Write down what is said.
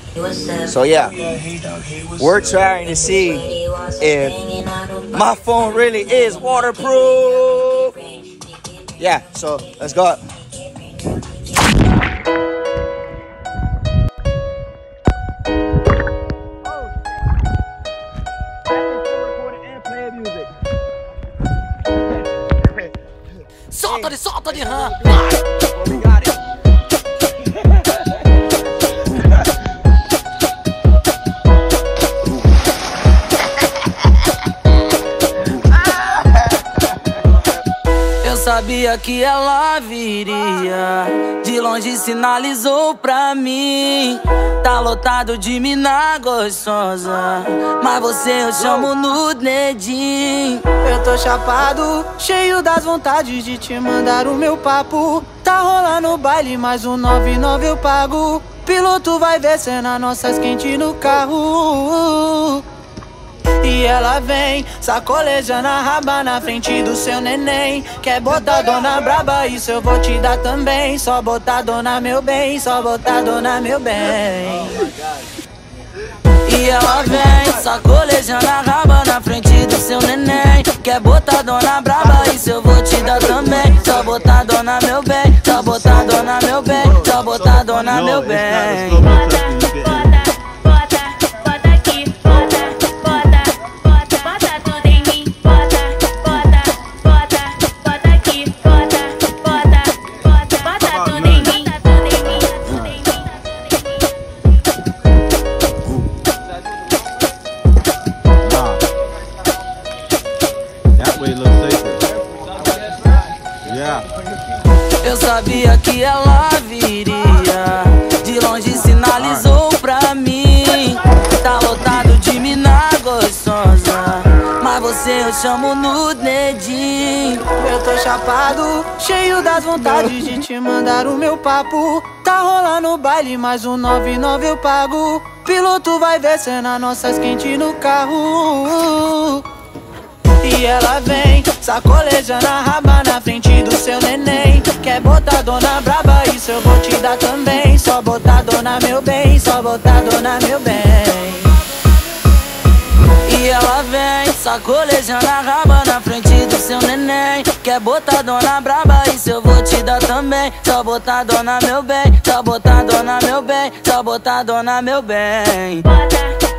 So yeah, we're trying to see if my phone really is waterproof. Yeah, so let's go. Solta de rã. Eu sabia que ela viria, de longe sinalizou pra mim. Tá lotado de mina gostosa, mas você eu chamo no dedinho. Eu tô chapado, cheio das vontades de te mandar o meu papo. Tá rolando o baile, mais um 99 eu pago. Piloto vai ver cena nossas quente no carro. E ela vem, sacolejando a raba na frente do seu neném. Quer botar dona braba, isso eu vou te dar também. Só botar dona meu bem, só botar dona meu bem. E ela vem, sacolejando a raba na frente do seu neném. Quer botar dona braba, isso eu vou te dar também. Só botar dona meu bem, só botar dona meu bem, só botar dona meu bem. Eu sabia que ela viria, de longe sinalizou pra mim. Tá lotado de mina gostosa, mas você eu chamo no dedinho. Eu tô chapado, cheio das vontades de te mandar o meu papo. Tá rolando o baile, mais um 99 eu pago. Piloto vai ver cena nossas quente no carro. E ela vem, sacolejando a raba na frente do seu neném. Quer botar dona braba, isso eu vou te dar também. Só botar dona meu bem, só botar dona meu bem. E ela vem, sacolejando a raba na frente do seu neném. Quer botar dona braba, isso eu vou te dar também. Só botar dona meu bem, só botar dona meu bem, só botar dona meu bem.